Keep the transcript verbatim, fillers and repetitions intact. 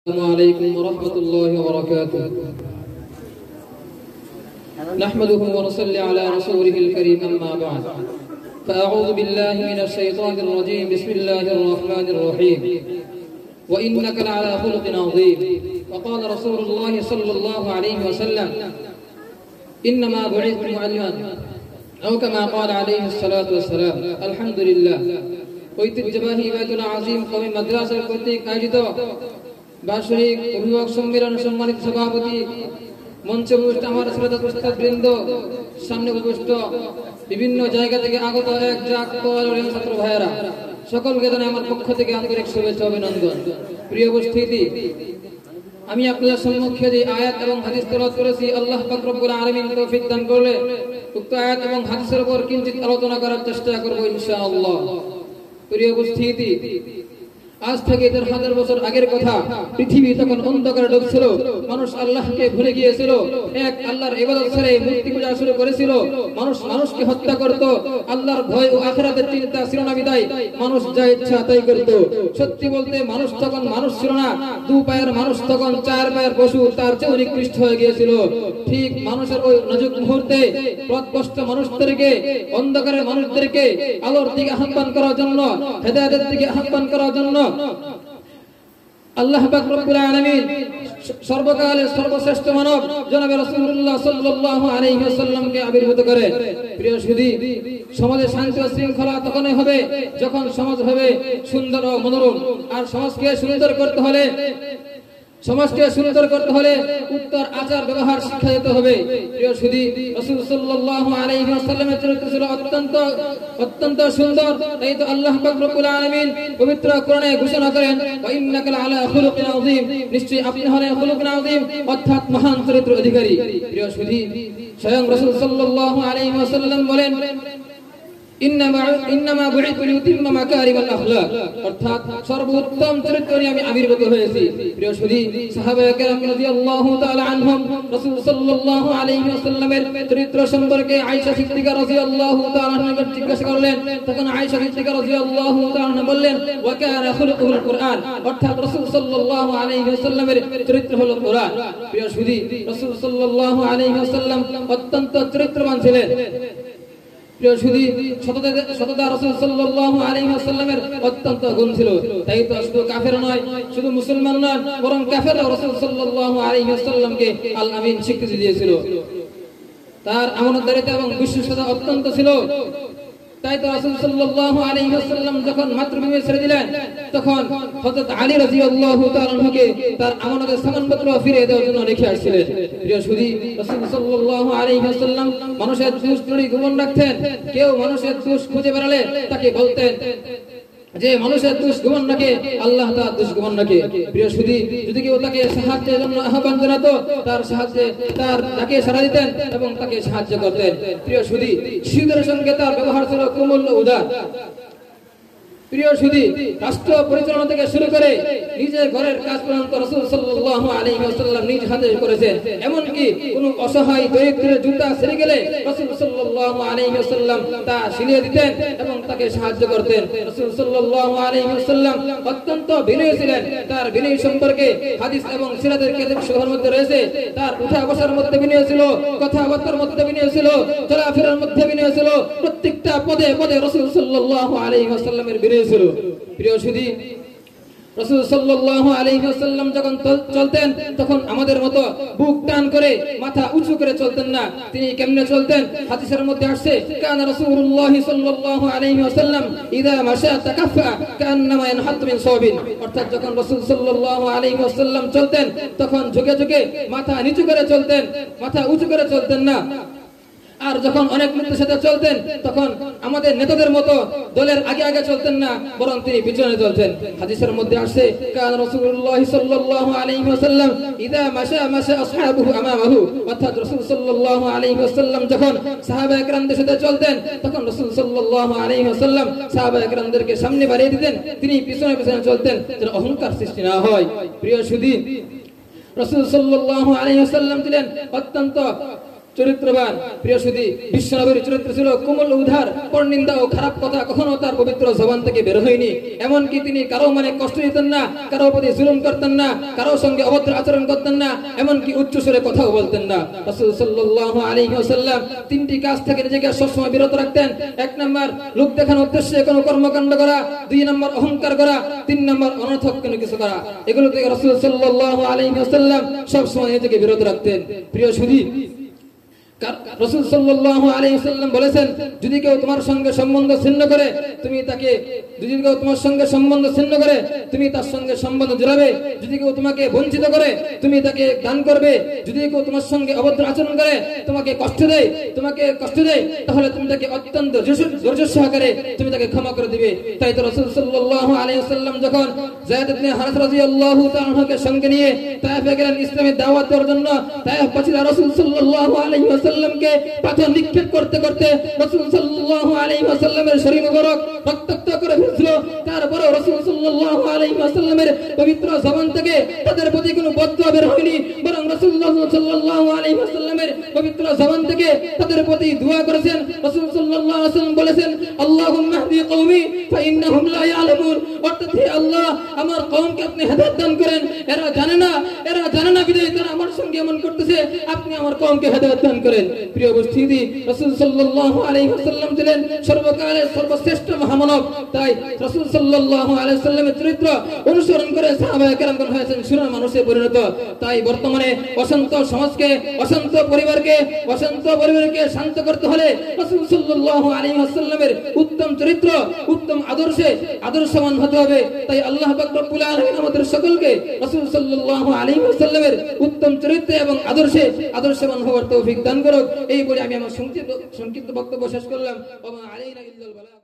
السلام عليكم ورحمة الله وبركاته. نحمده ونصلي على رسوله الكريم أما بعد فأعوذ بالله من الشيطان الرجيم بسم الله الرحمن الرحيم وإنك لعلى خلق عظيم وقال رسول الله صلى الله عليه وسلم إنما بعثت معلما أو كما قال عليه الصلاة والسلام. الحمد لله. ঐতিহ্যবাহী বাইতুল আজিম কওমি মাদ্রাসার কর্তৃক আয়োজিত বার্ষিক অভিভাবক সম্মেলন সম্মানিত সভাপতি, মঞ্চে উপস্থিত আমার শ্রোতা উপস্থিত বৃন্দ, সামনে উপস্থিত বিভিন্ন জায়গা থেকে আগত এক জাক ছাত্র ভাইয়েরা, সকলকে জানাই আমার পক্ষ থেকে আন্তরিক শুভেচ্ছা অভিনন্দন। প্রিয় উপস্থিতি, আমি আপনাদের সম্মুখে যে আয়াত এবং হাদিস তেলাওয়াত করেছি, আল্লাহ পাক রব্বুল আলামিন তৌফিক দান করলে উক্ত আয়াত এবং হাদিসের উপর কিঞ্চিত আলোচনা করার চেষ্টা করব ইনশাআল্লাহ। প্রিয় উপস্থিতি, আজ থেকে দেড় হাজার বছর আগের কথা, পৃথিবী তখন অন্ধকারে ডুবছিল, মানুষ আল্লাহকে ভুলে গিয়েছিল, এক আল্লাহর ইবাদত ছেড়ে মূর্তি পূজা শুরু করেছিল, মানুষ মানুষকে হত্যা করত, আল্লাহর ভয় ও আখিরাতের চিন্তা ছিল না বিদায় মানুষ যা ইচ্ছা তাই করত। সত্যি বলতে মানুষ তখন মানুষ ছিল না, দু পায়ের মানুষ তখন চার পায়ের পশু, তার চেয়ে নিকৃষ্ট হয়ে গিয়েছিল। ঠিক মানুষের ওই নাজুক মুহূর্তে পথভ্রষ্ট মানুষদেরকে, অন্ধকারের মানুষদেরকে আলোর দিকে আহ্বান করার জন্য, হেদায়েতের দিকে আহ্বান করার জন্য আল্লাহ পাক রব্বুল আলামিন সর্বকালের সর্বশ্রেষ্ঠ মানব জনাবে রাসূলুল্লাহ সাল্লাল্লাহু আলাইহি ওয়াসাল্লামকে আবির্ভূত করে। প্রিয় সুধী, সমাজে শান্তি ও শৃঙ্খলা তখনই হবে যখন সমাজ হবে সুন্দর ও মনোরম। আর সমাজকে সুন্দর করতে হলে সমাজকে সুন্দর করতে হলে উত্তর আচার ব্যবহার শিক্ষা দিতে হবে। প্রিয় সুধী, রাসূল সাল্লাল্লাহু আলাইহি ওয়াসাল্লামের চরিত্র ছিল অত্যন্ত অত্যন্ত সুন্দর। তাই তো আল্লাহ পাক রব্বুল আলামিন পবিত্র কোরআনে ঘোষণা করেন, ওয়া ইন্নাকা লাআলা খুলুকিন আযীম, নিশ্চয়ই আপনি হলেন খুলুকিন আযীম, অর্থাৎ মহান চরিত্রের অধিকারী। প্রিয় সুধী, স্বয়ং রাসূল সাল্লাল্লাহু আলাইহি ওয়াসাল্লাম বলেন, ইন্নামা ইন্নামা বুইতু লিউতিম্মা মাকারিমাল আখলাক, অর্থাৎ সর্বোত্তম চরিত্র নিয়ে আমি আবির্ভূত হয়েছি। প্রিয় সুধী, সাহাবায়ে কেরাম রাদিয়াল্লাহু তাআলা আনহুম রাসূল সাল্লাল্লাহু আলাইহি ওয়াসাল্লামের চরিত্র সম্পর্কে আয়েশা সিদ্দিকা রাদিয়াল্লাহু তাআলা আনহা জিজ্ঞাসা করলেন। তখন আয়েশা সিদ্দিকা রাদিয়াল্লাহু তাআলা আনহা বললেন, ওয়া কানা খুলুকুল কুরআন, অর্থাৎ রাসূল সাল্লাল্লাহু আলাইহি ওয়াসাল্লামের চরিত্র হলো কুরআন। প্রিয় সুধী, রাসূল সাল্লাল্লাহু আলাইহি ওয়াসাল্লাম অত্যন্ত চরিত্রবান ছিলেন। প্রিয় সুধী, সততা সততা রাসূল সাল্লাল্লাহু আলাইহি ওয়াসাল্লামের অত্যন্ত গুণ ছিল। তাই তো শুধু কাফের নয়, শুধু মুসলমান নয়, বরং কাফেররা রাসূল সাল্লাল্লাহু আলাইহি ওয়াসাল্লামকে আল আমিন স্বীকৃতি দিয়েছিল। তার আমানতদারিতা এবং বিশ্বস্ততা অত্যন্ত ছিল। তাই তো রাসূল সাল্লাল্লাহু আলাইহি ওয়াসাল্লাম যখন মাতৃভূমি ছেড়ে দিলেন, তখন হযরত আলী রাদিয়াল্লাহু তাআলা আনহুকে তার আমানতের সামানপত্র ফিরিয়ে দেওয়ার জন্য রেখে আসছিলেন। প্রিয় সুধী, রাসূল সাল্লাল্লাহু আলাইহি ওয়াসাল্লাম মানুষের দোষ ত্রুটি গোপন রাখতেন। কেউ মানুষের দোষ খুঁজে বেড়ালে তাকে বলতেন যে মানুষের দোষ গোপন রাখে, আল্লাহ তার দোষ গোপন রাখে। প্রিয় সুধী, যদি কেউ তাকে সাহায্যের জন্য আহ্বান জানাতো, তার সাহায্যে তার তাকে সাড়া দিতেন এবং তাকে সাহায্য করতেন। প্রিয় সুধী, শিশুদের সঙ্গে তার ব্যবহার ছিল কোমল ও উদার। প্রিয় সুধী, রাষ্ট্র পরিচালনা থেকে শুরু করে নিজের ঘরের কাজ পর্যন্ত রাসূল সাল্লাল্লাহু আলাইহি ওয়াসাল্লাম নিজ হাতে করেছেন। এমনকি কোনো অসহায় দরিদ্রের জুতা ছিঁড়ে গেলে রাসূল সাল্লাল্লাহু আলাইহি ওয়াসাল্লাম তা সিলিয়ে দিতেন এবং তাকে সাহায্য করতেন। রাসূল সাল্লাল্লাহু আলাইহি ওয়াসাল্লাম অত্যন্ত বিনয়ী ছিলেন। তার বিনয় সম্পর্কে হাদিস এবং সিরাতের কিতাবের মধ্যে রয়েছে। তার উঠা বসার মধ্যে বিনয় ছিল, কথাবার্তার মধ্যে বিনয় ছিল, চলাফেরার মধ্যে বিনয় ছিল, প্রত্যেকটা পদে পদে রাসূল সাল্লাল্লাহু আলাইহি ওয়াসাল্লামের বিনয় ছিল। প্রিয় সুধী, রাসূল সাল্লাল্লাহু আলাইহি ওয়াসাল্লাম যখন চলতেন তখন আমাদের মতো বুক টান করে মাথা উঁচু করে চলতেন না। তিনি কেমনে চলতেন? হাদিসের মধ্যে আসছে, কানা রাসূলুল্লাহ সাল্লাল্লাহু আলাইহি ওয়াসাল্লাম ইযা মাশা তাকাফফা কান্নামা ইয়ানহাতু মিন সাওবিন, অর্থাৎ যখন রাসূল সাল্লাল্লাহু আলাইহি ওয়াসাল্লাম চলতেন তখন ঝুঁকে ঝুঁকে মাথা নিচু করে চলতেন, মাথা উঁচু করে চলতেন না। আর যখন অনেক লোকের সাথে চলতেন তখন আমাদের নেতাদের মতো দলের আগে আগে চলতেন না, বরং তিনি পিছনে চলতেন। হাদিসের মধ্যে আসছে, কান রাসূলুল্লাহ সাল্লাল্লাহু আলাইহি ওয়াসাল্লাম ইযা মাশা মাশা আসহাবুহু আমামাহু, অর্থাৎ রাসূল সাল্লাল্লাহু আলাইহি ওয়াসাল্লাম যখন সাহাবায়ে কেরামদের সাথে চলতেন তখন রাসূল সাল্লাল্লাহু আলাইহি ওয়াসাল্লাম সাহাবায়ে কেরামদেরকে সামনে বাড়িয়ে দিতেন, তিনি পিছনে পিছনে চলতেন যেন অহংকার সৃষ্টি না হয়। প্রিয় সুধী, রাসূল সাল্লাল্লাহু আলাইহি ওয়াসাল্লাম ছিলেন অত্যন্ত চরিত্রবান। প্রিয় সুধী, বিশ্বনবীর চরিত্র ছিল কোমল উদার, পরনিন্দা ও খারাপ কথা কখনো তার পবিত্র জবান থেকে বের হয়নি। এমনকি তিনি কারো মানে কষ্ট দিতেন না, কারো প্রতি জুলুম করতেন না, কারো সঙ্গে অভদ্র আচরণ করতেন না, এমনকি উচ্চ স্বরে কথাও বলতেন না। রাসূল সাল্লাল্লাহু আলাইহি ওয়াসাল্লাম তিনটি কাজ থেকে নিজেকে সবসময় বিরত রাখতেন। এক নম্বর লোক দেখানোর উদ্দেশ্যে কোনো কর্মকাণ্ড করা, দুই নম্বর অহংকার করা, তিন নম্বর অনর্থক কোনো কিছু করা। এগুলো থেকে রাসূল সাল্লাল্লাহু আলাইহি ওয়াসাল্লাম সবসময় নিজেকে বিরত রাখতেন। প্রিয় সুধী, রাসূল সাল্লাল্লাহু আলাইহি ওয়াসাল্লাম বলেছেন, যদি কেউ তোমার সঙ্গে সম্বন্ধ ছিন্ন করে তুমি তাকে যদি কেউ তোমার সঙ্গে সম্বন্ধ ছিন্ন করে তুমি তার সঙ্গে সম্বন্ধ জোড়াবে। যদি কেউ তোমাকে বঞ্চিত করে তুমি তাকে দান করবে। যদি কেউ তোমার সঙ্গে অভদ্র আচরণ করে, তোমাকে কষ্ট দেয় তোমাকে কষ্ট দেয় তাহলে তুমি তাকে অত্যন্ত ধৈর্য সহকারে তুমি তাকে ক্ষমা করে দিবে। তাই তো রাসূল সাল্লাল্লাহু আলাইহি ওয়াসাল্লাম যখন যায়েদ ইবনে হারিস রাদিয়াল্লাহু তাআলা আনহুকে সঙ্গে নিয়ে তায়েফে গেলেন ইসলামের দাওয়াত দেওয়ার জন্য, তায়েফ বাসীরা রাসূল সাল্লাল্লাহু আলাইহি ওয়াসাল্লামকে পাথর নিক্ষেপ করতে করতে রাসূল সাল্লাল্লাহু আলাইহি ওয়াসাল্লামের শরীর মুবারক রক্তাক্ত করে ফেলছিল। তারপরে রাসূল সাল্লাল্লাহু আলাইহি ওয়াসাল্লামের পবিত্র জবান থেকে তাদের প্রতি কোনো বদদুয়া বের হয়নি, বরং রাসূলুল্লাহ সাল্লাল্লাহু আলাইহি ওয়াসাল্লামের পবিত্র জবান থেকে তাদের প্রতি দোয়া করেছেন। রাসূল সাল্লাল্লাহু আলাইহি ওয়াসাল্লাম বলেছেন, আল্লাহুম্মা হদি কওমি ফাইন্নাহুম লা ইয়ালামুন, অর্থাৎ হে আল্লাহ আমার কওমকে আপনি হেদায়েত দান করেন, এরা জানে না এরা জানে না বিধায় তারা আমার সঙ্গে এমন করতেছে, আপনি আমার কওমকে হেদায়েত দান করেন। প্রিয় উপস্থিতি, রাসূল সাল্লাল্লাহু আলাইহি ওয়াসাল্লাম ছিলেন সর্বকালের সর্বশ্রেষ্ঠ মহামানব। তাই রাসূল সাল্লাল্লাহু আলাইহি ওয়াসাল্লামের চরিত্র অনুসরণ করে সাহাবায়ে কেরামগণ হয়েছেন সুরের মানুষে পরিণত। তাই বর্তমানে অশান্ত সমাজকে, অশান্ত পরিবারকে অশান্ত পরিবারকে শান্ত করতে হলে রাসূল সাল্লাল্লাহু আলাইহি ওয়াসাল্লামের উত্তম চরিত্র, উত্তম আদর্শে আদর্শবান হতে হবে। তাই আল্লাহ পাক রব্বুল আলামিন আমাদের সকলকে রাসূল সাল্লাল্লাহু আলাইহি ওয়াসাল্লামের উত্তম চরিত্রে এবং আদর্শে আদর্শবান হওয়ার তৌফিক দান করুক। এই বলে আমি আমার সংক্ষিপ্ত সংক্ষিপ্ত বক্তব্য শেষ করলাম। ওয়া মা আলাইনা ইল্লাল বালাগ।